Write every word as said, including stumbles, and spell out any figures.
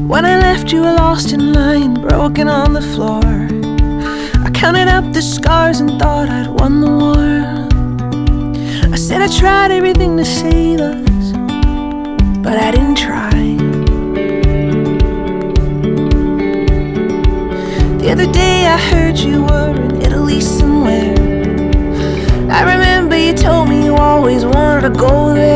When I left, you were lost in line, broken on the floor. I counted up the scars and thought I'd won the war. I said I tried everything to save us, but I didn't try. The other day I heard you were in Italy somewhere. I remember you told me you always wanted to go there.